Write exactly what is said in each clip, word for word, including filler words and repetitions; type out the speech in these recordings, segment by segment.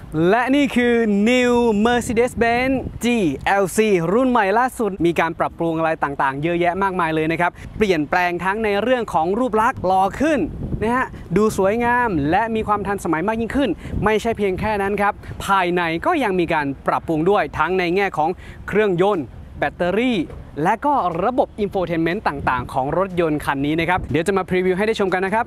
และนี่คือ New Mercedes-Benz จี แอล ซี รุ่นใหม่ล่าสุดมีการปรับปรุงอะไรต่างๆเยอะแยะมากมายเลยนะครับเปลี่ยนแปลงทั้งในเรื่องของรูปลักษณ์หล่อขึ้นนะฮะดูสวยงามและมีความทันสมัยมากยิ่งขึ้นไม่ใช่เพียงแค่นั้นครับภายในก็ยังมีการปรับปรุงด้วยทั้งในแง่ของเครื่องยนต์แบตเตอรี่และก็ระบบอินโฟเทนเมนต์ต่างๆของรถยนต์คันนี้นะครับเดี๋ยวจะมาพรีวิวให้ได้ชมกันนะครับ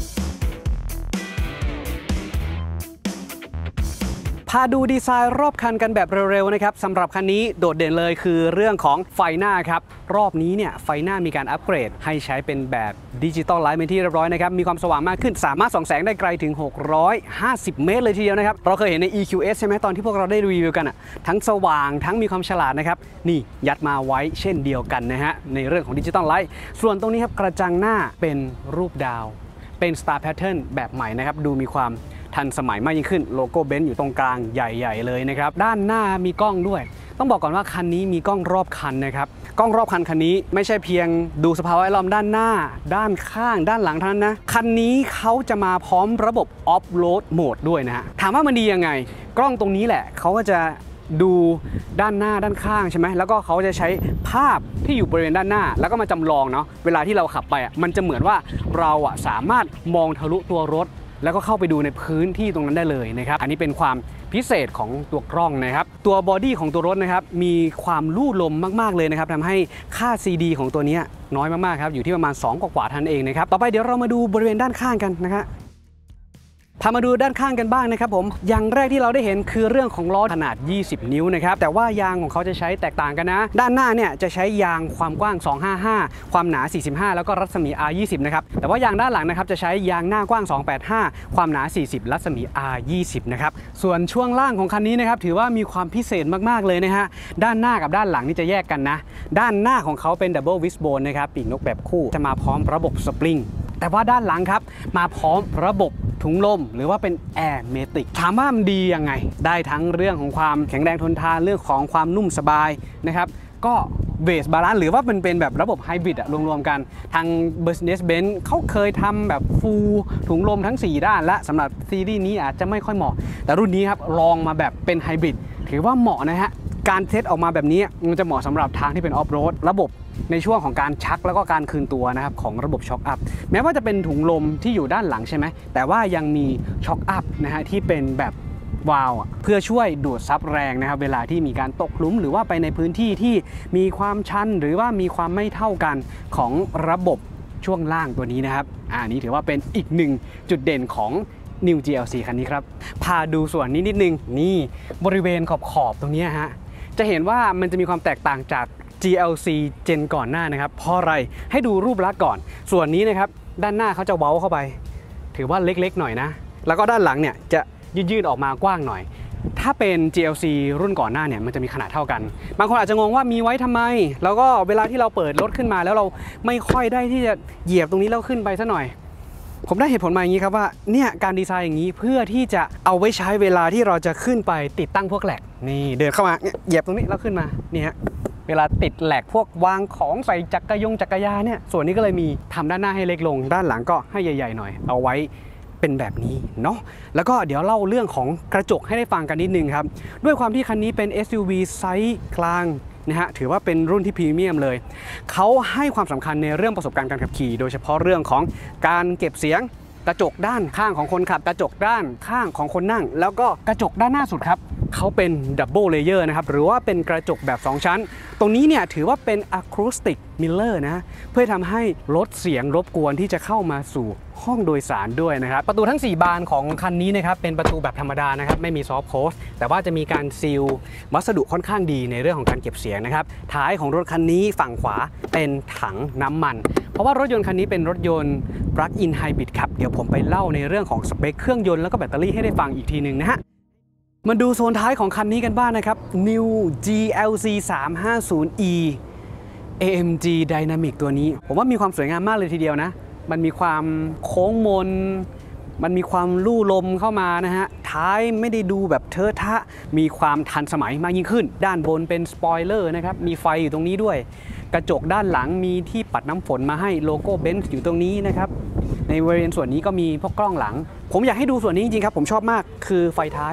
พาดูดีไซน์รอบคันกันแบบเร็วๆนะครับสำหรับคันนี้โดดเด่นเลยคือเรื่องของไฟหน้าครับรอบนี้เนี่ยไฟหน้ามีการอัปเกรดให้ใช้เป็นแบบดิจิตอลไลท์เป็นที่เรียบร้อยนะครับมีความสว่างมากขึ้นสามารถส่องแสงได้ไกลถึงหกร้อยห้าสิบเมตรเลยทีเดียวนะครับเราเคยเห็นใน อี คิว เอส ใช่ไหมตอนที่พวกเราได้รีวิวกันอ่ะทั้งสว่างทั้งมีความฉลาดนะครับนี่ยัดมาไว้เช่นเดียวกันนะฮะในเรื่องของดิจิตอลไลท์ส่วนตรงนี้ครับกระจังหน้าเป็นรูปดาวเป็น Star Pattern แบบใหม่นะครับดูมีความทันสมัยมากยิ่งขึ้นโลโก้เบนซ์อยู่ตรงกลางใหญ่ๆเลยนะครับด้านหน้ามีกล้องด้วยต้องบอกก่อนว่าคันนี้มีกล้องรอบคันนะครับกล้องรอบคันคันนี้ไม่ใช่เพียงดูสภาวะแวดล้อมด้านหน้าด้านข้างด้านหลังเท่านั้นนะคันนี้เขาจะมาพร้อมระบบออฟโรดโหมดด้วยนะฮะถามว่ามันดียังไงกล้องตรงนี้แหละเขาก็จะดูด้านหน้าด้านข้างใช่ไหมแล้วก็เขาจะใช้ภาพที่อยู่บริเวณด้านหน้าแล้วก็มาจำลองเนาะเวลาที่เราขับไปอ่ะมันจะเหมือนว่าเราอ่ะสามารถมองทะลุตัวรถแล้วก็เข้าไปดูในพื้นที่ตรงนั้นได้เลยนะครับอันนี้เป็นความพิเศษของตัวกล้องนะครับตัวบอดี้ของตัวรถนะครับมีความลู่ลมมากๆเลยนะครับทำให้ค่า ซี ดี ของตัวนี้น้อยมากๆครับอยู่ที่ประมาณสองกว่าๆเท่านั้นเองนะครับต่อไปเดี๋ยวเรามาดูบริเวณด้านข้างกันนะครับพามาดูด้านข้างกันบ้างนะครับผมอย่างแรกที่เราได้เห็นคือเรื่องของล้อขนาดยี่สิบนิ้วนะครับแต่ว่ายางของเขาจะใช้แตกต่างกันนะด้านหน้าเนี่ยจะใช้ยางความกว้างสองร้อยห้าสิบห้าความหนาสี่สิบห้าแล้วก็รัศมี อาร์ ยี่สิบ นะครับแต่ว่ายางด้านหลังนะครับจะใช้ยางหน้ากว้างสองร้อยแปดสิบห้าความหนาสี่สิบรัศมี อาร์ ยี่สิบ นะครับส่วนช่วงล่างของคันนี้นะครับถือว่ามีความพิเศษมากๆเลยนะฮะด้านหน้ากับด้านหลังนี่จะแยกกันนะด้านหน้าของเขาเป็น Double Wishbone นะครับปีกนกแบบคู่จะมาพร้อมระบบสปริงแต่ว่าด้านหลังครับมาพร้อมระบบถุงลมหรือว่าเป็นแอร์เมติกถามว่ามันดียังไงได้ทั้งเรื่องของความแข็งแรงทนทานเรื่องของความนุ่มสบายนะครับก็เบสบาลานซ์หรือว่ามันเป็นแบบระบบไฮบริดอะรวมๆกันทาง Mercedes-Benz เขาเคยทำแบบฟูลถุงลมทั้งสี่ด้านและสำหรับซีรีส์นี้อาจจะไม่ค่อยเหมาะแต่รุ่นนี้ครับลองมาแบบเป็นไฮบริดถือว่าเหมาะนะฮะการเซตออกมาแบบนี้มันจะเหมาะสำหรับทางที่เป็นออฟโรดระบบในช่วงของการชักแล้วก็การคืนตัวนะครับของระบบช็อคอัพแม้ว่าจะเป็นถุงลมที่อยู่ด้านหลังใช่ไหมแต่ว่ายังมีช็อคอัพนะฮะที่เป็นแบบวาล์วเพื่อช่วยดูดซับแรงนะครับเวลาที่มีการตกหลุมหรือว่าไปในพื้นที่ที่มีความชันหรือว่ามีความไม่เท่ากันของระบบช่วงล่างตัวนี้นะครับอันนี้ถือว่าเป็นอีกหนึ่งจุดเด่นของ New จี แอล ซี คันนี้ครับพาดูส่วนนี้นิดนึงนี่บริเวณขอบขอบตรงนี้ฮะจะเห็นว่ามันจะมีความแตกต่างจาก จี แอล ซี เจนก่อนหน้านะครับเพราะอะไรให้ดูรูปลักษณ์ก่อนส่วนนี้นะครับด้านหน้าเขาจะเว้าเข้าไปถือว่าเล็กๆหน่อยนะแล้วก็ด้านหลังเนี่ยจะยืดๆออกมากว้างหน่อยถ้าเป็น จี แอล ซี รุ่นก่อนหน้าเนี่ยมันจะมีขนาดเท่ากันบางคนอาจจะงงว่ามีไว้ทำไมแล้วก็เวลาที่เราเปิดรถขึ้นมาแล้วเราไม่ค่อยได้ที่จะเหยียบตรงนี้แล้วขึ้นไปซะหน่อยผมได้เหตุผลมาอย่างนี้ครับว่าเนี่ยการดีไซน์อย่างนี้เพื่อที่จะเอาไว้ใช้เวลาที่เราจะขึ้นไปติดตั้งพวกแหลกนี่เดินเข้ามาเหยียบตรงนี้แล้วขึ้นมานี่ฮะเวลาติดแหลกพวกวางของใส่จักรยงจักรยานเนี่ยส่วนนี้ก็เลยมีทำด้านหน้าให้เล็กลงด้านหลังก็ให้ใหญ่ๆหน่อยเอาไว้เป็นแบบนี้เนาะแล้วก็เดี๋ยวเล่าเรื่องของกระจกให้ได้ฟังกันนิดนึงครับด้วยความที่คันนี้เป็น เอส ยู วี ไซส์กลางนะฮะถือว่าเป็นรุ่นที่พรีเมียมเลยเขาให้ความสำคัญในเรื่องประสบการณ์การขับขี่โดยเฉพาะเรื่องของการเก็บเสียงกระจกด้านข้างของคนขับกระจกด้านข้างของคนนั่งแล้วก็กระจกด้านหน้าสุดครับเขาเป็นดับเบิลเลเยอร์นะครับหรือว่าเป็นกระจกแบบสองชั้นตรงนี้เนี่ยถือว่าเป็นอะคูสติกมิลเลอร์นะเพื่อทำให้ลดเสียงรบกวนที่จะเข้ามาสู่ห้องโดยสารด้วยนะครับประตูทั้งสี่บานของคันนี้นะครับเป็นประตูแบบธรรมดานะครับไม่มีซอฟต์โคสแต่ว่าจะมีการซีลวัสดุค่อนข้างดีในเรื่องของการเก็บเสียงนะครับท้ายของรถคันนี้ฝั่งขวาเป็นถังน้ำมันเพราะว่ารถยนต์คันนี้เป็นรถยนต์ Plug-in Hybrid ครับเดี๋ยวผมไปเล่าในเรื่องของสเปคเครื่องยนต์แล้วก็แบตเตอรี่ให้ได้ฟังอีกทีหนึ่งนะฮะมาดูโซนท้ายของคันนี้กันบ้าง นะครับ New จี แอล ซี สามห้าศูนย์ อี เอ เอ็ม จี Dynamic ตัวนี้ผมว่ามีความสวยงามมากเลยทีเดียวนะมันมีความโค้งมนมันมีความลู่ลมเข้ามานะฮะท้ายไม่ได้ดูแบบเทอะทะมีความทันสมัยมากยิ่งขึ้นด้านบนเป็นสปอยเลอร์นะครับมีไฟอยู่ตรงนี้ด้วยกระจกด้านหลังมีที่ปัดน้ำฝนมาให้โลโก้เบนซ์อยู่ตรงนี้นะครับในบริเวณส่วนนี้ก็มีพวกกล้องหลังผมอยากให้ดูส่วนนี้จริงๆครับผมชอบมากคือไฟท้าย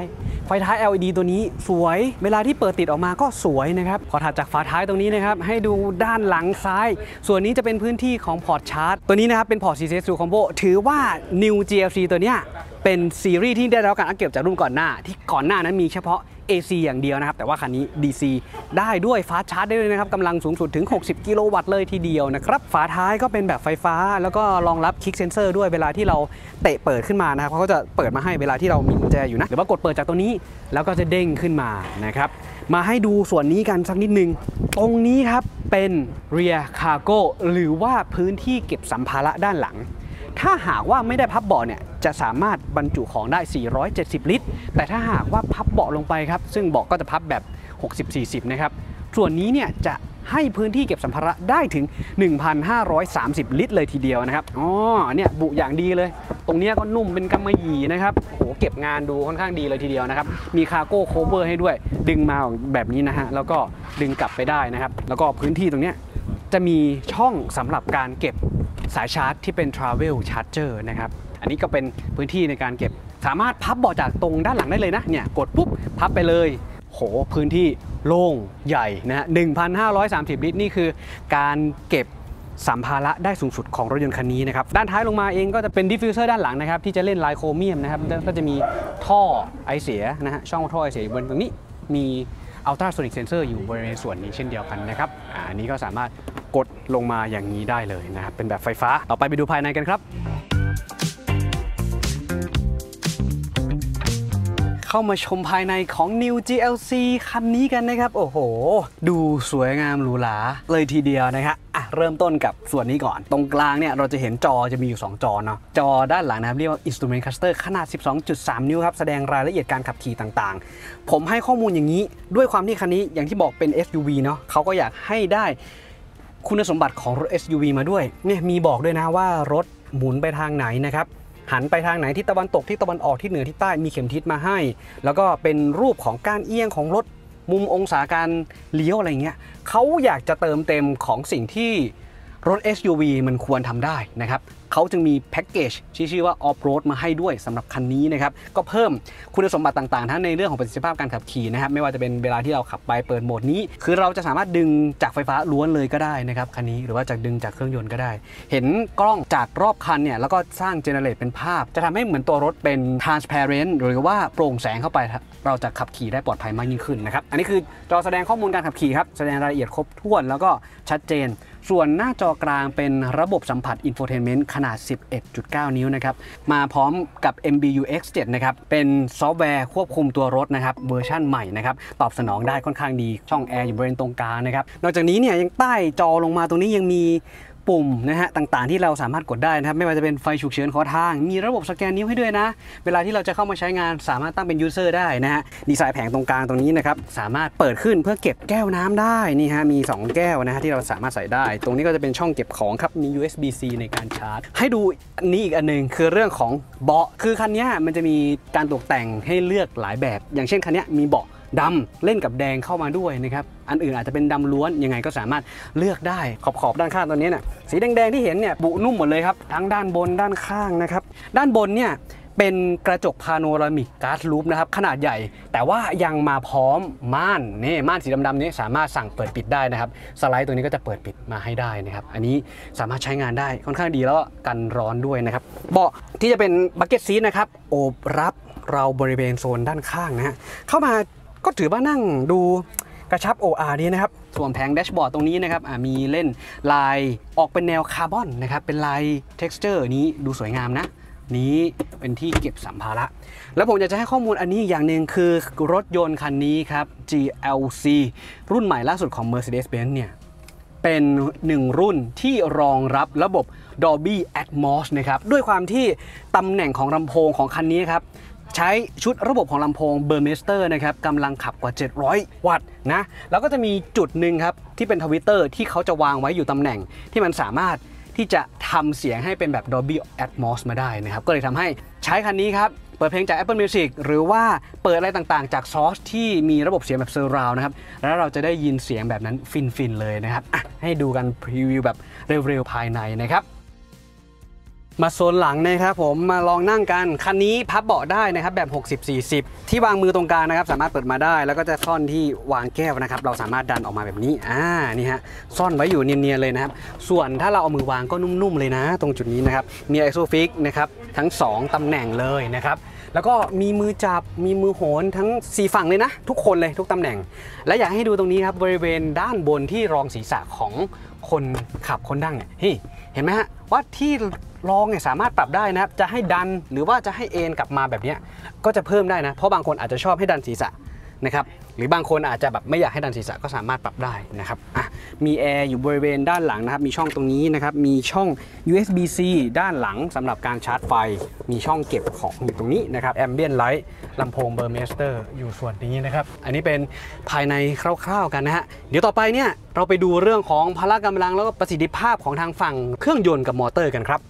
ไฟท้าย แอล อี ดี ตัวนี้สวยเวลาที่เปิดติดออกมาก็สวยนะครับพอถัดจากฝาท้ายตรงนี้นะครับให้ดูด้านหลังซ้ายส่วนนี้จะเป็นพื้นที่ของพอร์ตชาร์จตัวนี้นะครับเป็นพอร์ต ซี ซี เอส True Combo ถือว่า New จี แอล ซี ตัวเนี้ยเป็นซีรีส์ที่ได้รับการอัปเกรดจากรุ่นก่อนหน้าที่ก่อนหน้านั้นมีเฉพาะ เอ ซี อย่างเดียวนะครับแต่ว่าคันนี้ ดี ซี ได้ด้วยฟาสต์ชาร์จได้เลยนะครับกำลังสูงสุดถึงหกสิบกิโลวัตต์เลยทีเดียวนะครับฝาท้ายก็เป็นแบบไฟฟ้าแล้วก็รองรับคลิกเซนเซอร์ด้วยเวลาที่เราเตะเปิดขึ้นมานะครับเขาก็จะเปิดมาให้เวลาที่เรามีกุญแจอยู่นะหรือว่ากดเปิดจากตัวนี้แล้วก็จะเด้งขึ้นมานะครับมาให้ดูส่วนนี้กันสักนิดนึงตรงนี้ครับเป็น rear cargo หรือว่าพื้นที่เก็บสัมภาระด้านหลังถ้าหากว่าไม่ได้พับเบาะเนี่ยจะสามารถบรรจุของได้สี่ร้อยเจ็ดสิบลิตรแต่ถ้าหากว่าพับเบาะลงไปครับซึ่งเบาะก็จะพับแบบหกสิบ สี่สิบนะครับส่วนนี้เนี่ยจะให้พื้นที่เก็บสัมภาระได้ถึง หนึ่งพันห้าร้อยสามสิบ ลิตรเลยทีเดียวนะครับอ๋อเนี่ยบุอย่างดีเลยตรงนี้ก็นุ่มเป็นกำมะหยี่นะครับโอ้โหเก็บงานดูค่อนข้างดีเลยทีเดียวนะครับมีคาร์โก้โคเวอร์ให้ด้วยดึงมาแบบนี้นะฮะแล้วก็ดึงกลับไปได้นะครับแล้วก็พื้นที่ตรงนี้จะมีช่องสำหรับการเก็บสายชาร์จที่เป็น Travel Charger นะครับอันนี้ก็เป็นพื้นที่ในการเก็บสามารถพับเบาะจากตรงด้านหลังได้เลยนะเนี่ยกดปุ๊บพับไปเลยโหพื้นที่โล่งใหญ่นะฮะ หนึ่งพันห้าร้อยสามสิบ ลิตรนี่คือการเก็บสัมภาระได้สูงสุดของรถยนต์คันนี้นะครับด้านท้ายลงมาเองก็จะเป็นดิฟฟิวเซอร์ด้านหลังนะครับที่จะเล่นลายโครเมียมนะครับก็จะมีท่อไอเสียนะฮะช่องท่อไอเสียบนตรงนี้มีอัลตราโซนิกเซนเซอร์อยู่บริเวณส่วนนี้เช่นเดียวกันนะครับอันนี้ก็สามารถกดลงมาอย่างนี้ได้เลยนะครับเป็นแบบไฟฟ้าต่อไปไปดูภายในกันครับเข้ามาชมภายในของ New จี แอล ซี คันนี้กันนะครับโอ้โหดูสวยงามหรูหราเลยทีเดียวนะครับอ่ะเริ่มต้นกับส่วนนี้ก่อนตรงกลางเนี่ยเราจะเห็นจอจะมีอยู่สองจอเนาะจอด้านหลังนะครับเรียกว่า Instrument Cluster ขนาด สิบสองจุดสาม นิ้วครับแสดงรายละเอียดการขับขี่ต่างๆผมให้ข้อมูลอย่างนี้ด้วยความที่คันนี้อย่างที่บอกเป็น เอส ยู วี เนาะเขาก็อยากให้ได้คุณสมบัติของรถ เอส ยู วี มาด้วยเนี่ยมีบอกด้วยนะว่ารถหมุนไปทางไหนนะครับหันไปทางไหนที่ตะวันตกที่ตะวันออกที่เหนือที่ใต้มีเข็มทิศมาให้แล้วก็เป็นรูปของการเอียงของรถมุมองศาการเลี้ยวอะไรเงี้ยเขาอยากจะเติมเต็มของสิ่งที่รถ เอส ยู วี มันควรทำได้นะครับเขาจึงมีแพ็กเกจที่ชื่อว่า Off Road มาให้ด้วยสำหรับคันนี้นะครับก็เพิ่มคุณสมบัติต่างๆทั้งในเรื่องของประสิทธิภาพการขับขี่นะครับไม่ว่าจะเป็นเวลาที่เราขับไปเปิดโหมดนี้คือเราจะสามารถดึงจากไฟฟ้าล้วนเลยก็ได้นะครับคันนี้หรือว่าจากดึงจากเครื่องยนต์ก็ได้เห็นกล้องจากรอบคันเนี่ยแล้วก็สร้างเจเนเรตเป็นภาพจะทำให้เหมือนตัวรถเป็น transparent หรือว่าโปร่งแสงเข้าไปเราจะขับขี่ได้ปลอดภัยมากยิ่งขึ้นนะครับอันนี้คือจอแสดงข้อมูลการขับขี่ครับแสดงรายละเอียดครบถ้วนแล้วก็ชัดเจนส่วนหน้าจอกลางเป็นระบบสัมผัส Infotainment ขนาด สิบเอ็ดจุดเก้า นิ้วนะครับมาพร้อมกับ เอ็ม บี ยู เอ็กซ์ เซเว่น นะครับเป็นซอฟต์แวร์ควบคุมตัวรถนะครับเวอร์ชั่นใหม่นะครับตอบสนองได้ค่อนข้างดีช่องแอร์อยู่บริเวณตรงกลางนะครับนอกจากนี้เนี่ยยังใต้จอลงมาตรงนี้ยังมีปุ่มนะฮะต่างๆที่เราสามารถกดได้นะครับไม่ว่าจะเป็นไฟฉุกเฉินขอทางมีระบบสแกนนิ้วให้ด้วยนะเวลาที่เราจะเข้ามาใช้งานสามารถตั้งเป็นยูเซอร์ได้นะฮะดีไซน์แผงตรงกลางตรงนี้นะครับสามารถเปิดขึ้นเพื่อเก็บแก้วน้ำได้นี่ฮะมีสองแก้วนะฮะที่เราสามารถใส่ได้ตรงนี้ก็จะเป็นช่องเก็บของครับมี ยู เอส บี ซี ในการชาร์จให้ดูอันนี้อีกอันนึงคือเรื่องของเบาะคือคันนี้มันจะมีการตกแต่งให้เลือกหลายแบบอย่างเช่นคันนี้มีเบาะดำเล่นกับแดงเข้ามาด้วยนะครับอันอื่นอาจจะเป็นดำล้วนยังไงก็สามารถเลือกได้ขอบขอบด้านข้างตัวนี้เนี่ยสีแดงๆที่เห็นเนี่ยบุนุ่มหมดเลยครับทั้งด้านบนด้านข้างนะครับด้านบนเนี่ยเป็นกระจกพาโนรามิกก๊าซลูปนะครับขนาดใหญ่แต่ว่ายังมาพร้อมม่านนี่ม่านสีดำๆนี้สามารถสั่งเปิดปิดได้นะครับสไลด์ตัวนี้ก็จะเปิดปิดมาให้ได้นะครับอันนี้สามารถใช้งานได้ค่อนข้างดีแล้วกันร้อนด้วยนะครับเบาะที่จะเป็นบักเก็ตซีทนะครับโอบรับเราบริเวณโซนด้านข้างนะฮะเข้ามาก็ถือว่านั่งดูกระชับ โอ อาร์ ดีนะครับส่วนแผงแดชบอร์ดตรงนี้นะครับมีเล่นลายออกเป็นแนวคาร์บอนนะครับเป็นลาย texture นี้ดูสวยงามนะนี้เป็นที่เก็บสัมภาระแล้วผมอยากจะให้ข้อมูลอันนี้อย่างหนึ่งคือรถยนต์คันนี้ครับ จี แอล ซี รุ่นใหม่ล่าสุดของ Mercedes-Benz เนี่ยเป็นหนึ่งรุ่นที่รองรับระบบ Dolby Atmos นะครับด้วยความที่ตำแหน่งของลำโพงของคันนี้ครับใช้ชุดระบบของลำโพง Burmester นะครับกำลังขับกว่าเจ็ดร้อยวัตต์นะแล้วก็จะมีจุดหนึ่งครับที่เป็นทวิตเตอร์ที่เขาจะวางไว้อยู่ตำแหน่งที่มันสามารถที่จะทำเสียงให้เป็นแบบ Dolby Atmos มาได้นะครับก็เลยทำให้ใช้คันนี้ครับเปิดเพลงจาก Apple Music หรือว่าเปิดอะไรต่างๆจากซอร์สที่มีระบบเสียงแบบ Surround นะครับแล้วเราจะได้ยินเสียงแบบนั้นฟินๆเลยนะครับให้ดูกันพรีวิวแบบเร็วๆภายในนะครับมาโซนหลังนะครับผมมาลองนั่งกันคันนี้พับเบาะได้นะครับแบบ หกสิบ สี่สิบ ที่วางมือตรงกลางนะครับสามารถเปิดมาได้แล้วก็จะซ่อนที่วางแก้วนะครับเราสามารถดันออกมาแบบนี้อ่านี่ฮะซ่อนไว้อยู่เนียนๆเลยนะครับส่วนถ้าเราเอามือวางก็นุ่มๆเลยนะตรงจุดนี้นะครับมีไอโซฟิกนะครับทั้งสองตำแหน่งเลยนะครับแล้วก็มีมือจับมีมือโหนทั้งสี่ฝั่งเลยนะทุกคนเลยทุกตำแหน่งและอยากให้ดูตรงนี้ครับบริเวณด้านบนที่รองศีรษะของคนขับคนนั่งเนี่ยเฮ้ยเห็นไหมฮะว่าที่รองเนี่ยสามารถปรับได้นะครับจะให้ดันหรือว่าจะให้เอนกลับมาแบบนี้ก็จะเพิ่มได้นะเพราะบางคนอาจจะชอบให้ดันศีรษะนะครับหรือบางคนอาจจะแบบไม่อยากให้ดันศีรษะก็สามารถปรับได้นะครับอ่ะมีแอร์อยู่บริเวณด้านหลังนะครับมีช่องตรงนี้นะครับมีช่อง ยู เอส บี ซี ด้านหลังสำหรับการชาร์จไฟมีช่องเก็บของอยู่ตรงนี้นะครับแอมเบียนไลท์ลำโพงเบอร์เมสเตอร์อยู่ส่วนนี้นะครับอันนี้เป็นภายในคร่าวๆกันนะฮะเดี๋ยวต่อไปเนี่ยเราไปดูเรื่องของพละกำลังแล้วก็ประสิทธิภาพของทางฝั่งเครื่องยนต์กับมอเตอร์กันครับ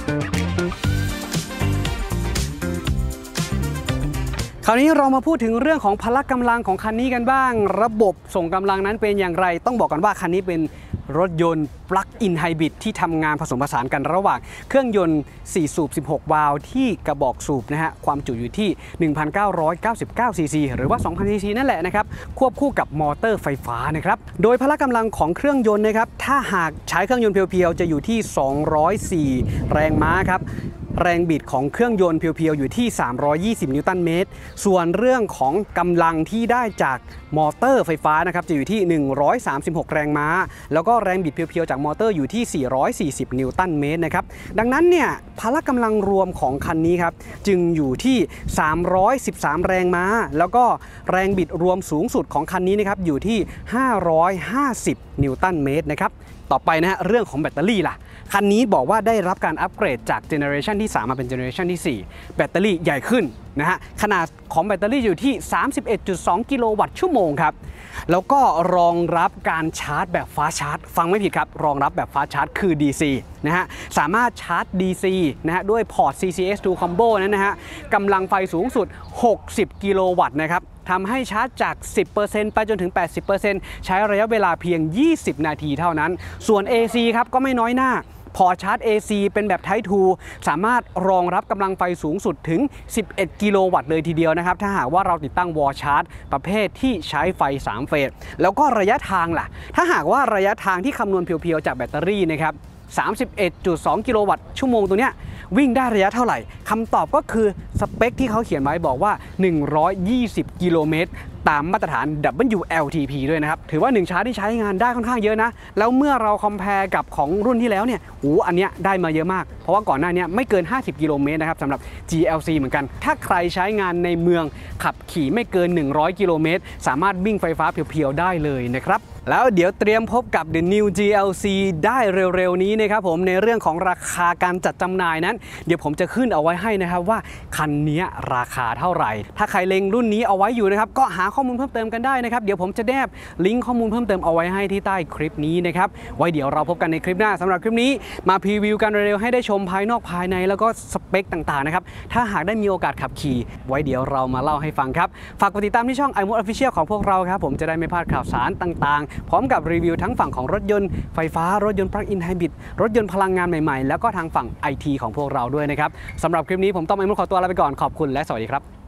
คราวนี้เรามาพูดถึงเรื่องของพละกำลังของคันนี้กันบ้างระบบส่งกำลังนั้นเป็นอย่างไรต้องบอกกันว่าคันนี้เป็นรถยนต์ Plug-in Hybrid ที่ทำงานผสมผสานกันระหว่างเครื่องยนต์สี่สูบสิบหกวาล์วที่กระบอกสูบนะฮะความจุอยู่ที่ หนึ่งพันเก้าร้อยเก้าสิบเก้า ซีซี หรือว่า สองพัน ซีซี นั่นแหละนะครับควบคู่กับมอเตอร์ไฟฟ้านะครับโดยพละกำลังของเครื่องยนต์นะครับถ้าหากใช้เครื่องยนต์เพียวๆจะอยู่ที่สองร้อยสี่แรงม้าครับแรงบิดของเครื่องยนต์เพียวๆอยู่ที่สามร้อยยี่สิบนิวตันเมตรส่วนเรื่องของกำลังที่ได้จากมอเตอร์ไฟฟ้านะครับจะอยู่ที่หนึ่งร้อยสามสิบหกแรงม้าแล้วก็แรงบิดเพียวๆจากมอเตอร์อยู่ที่สี่ร้อยสี่สิบนิวตันเมตรนะครับดังนั้นเนี่ยพละกำลังรวมของคันนี้ครับจึงอยู่ที่สามร้อยสิบสามแรงม้าแล้วก็แรงบิดรวมสูงสุดของคันนี้นะครับอยู่ที่ห้าร้อยห้าสิบนิวตันเมตรนะครับต่อไปนะฮะเรื่องของแบตเตอรี่ล่ะคันนี้บอกว่าได้รับการอัปเกรดจากเจเนอเรชันที่สามมาเป็นเจเนอเรชันที่สี่แบตเตอรี่ใหญ่ขึ้นนะฮะขนาดของแบตเตอรี่อยู่ที่ สามสิบเอ็ดจุดสอง กิโลวัตต์ชั่วโมงครับแล้วก็รองรับการชาร์จแบบฟ้าชาร์จฟังไม่ผิดครับรองรับแบบฟ้าชาร์จคือ ดี ซี นะฮะสามารถชาร์จ ดี ซี นะฮะด้วยพอร์ต ซี ซี เอส ทู Combo นั้นนะฮะกำลังไฟสูงสุดหกสิบกิโลวัตต์นะครับทำให้ชาร์จจาก สิบเปอร์เซ็นต์ ไปจนถึง แปดสิบเปอร์เซ็นต์ ใช้ระยะเวลาเพียงยี่สิบนาทีเท่านั้นส่วน เอ ซี ครับก็ไม่น้อยหน้าพอชาร์จ เอ ซี เป็นแบบ Type ทู สามารถรองรับกำลังไฟสูงสุดถึงสิบเอ็ดกิโลวัตต์เลยทีเดียวนะครับถ้าหากว่าเราติดตั้งวอลชาร์จประเภทที่ใช้ไฟสามเฟสแล้วก็ระยะทางล่ะถ้าหากว่าระยะทางที่คำนวณเพียวๆจากแบตเตอรี่นะครับ สามสิบเอ็ดจุดสอง กิโลวัตต์ชั่วโมงตัวเนี้ยวิ่งได้ระยะเท่าไหร่คำตอบก็คือสเปคที่เขาเขียนไว้บอกว่าหนึ่งร้อยยี่สิบกิโลเมตรตามมาตรฐาน ดับเบิลยู แอล ที พี ด้วยนะครับถือว่าหนึ่งชาร์จที่ใช้งานได้ค่อนข้างเยอะนะแล้วเมื่อเราคอมเพลกับของรุ่นที่แล้วเนี่ยโอ้อันเนี้ยได้มาเยอะมากเพราะว่าก่อนหน้านี้ไม่เกินห้าสิบกิโลเมตรนะครับสำหรับ จี แอล ซี เหมือนกันถ้าใครใช้งานในเมืองขับขี่ไม่เกินหนึ่งร้อยกิโลเมตรสามารถวิ่งไฟฟ้าเพียวๆได้เลยนะครับแล้วเดี๋ยวเตรียมพบกับ The New จี แอล ซี ได้เร็วๆนี้นะครับผมในเรื่องของราคาการจัดจำหน่ายนั้นเดี๋ยวผมจะขึ้นเอาไว้ให้นะครับว่าคันนี้ราคาเท่าไหร่ถ้าใครเล็งรุ่นนี้เอาไว้อยู่นะครับก็หาข้อมูลเพิ่มเติมกันได้นะครับเดี๋ยวผมจะแนบลิงก์ข้อมูลเพิ่มเติมเอาไว้ให้ที่ใต้คลิปนี้นะครับไว้เดี๋ยวเราพบกันในคลิปหน้าสำหรับคลิปนี้มาพรีวิวกันเร็วๆให้ได้ชมภายนอกภายในแล้วก็สเปคต่างๆนะครับถ้าหากได้มีโอกาสขับขี่ไว้เดี๋ยวเรามาเล่าให้ฟังครับฝากกดติดตามที่ช่อง iMode Official ของพวกเราครับผมจะได้ไม่พลาดข่าวสารต่างๆพร้อมกับรีวิวทั้งฝั่งของรถยนต์ไฟฟ้ารถยนต์ Plug-in Hybrid รถยนต์พลังงานใหม่ๆแล้วก็ทางฝั่ง ไอ ที ของพวกเราด้วยนะครับสำหรับคลิปนี้ผมต้องไอมุขอตัวลาไปก่อนขอบคุณและสวัสดีครับ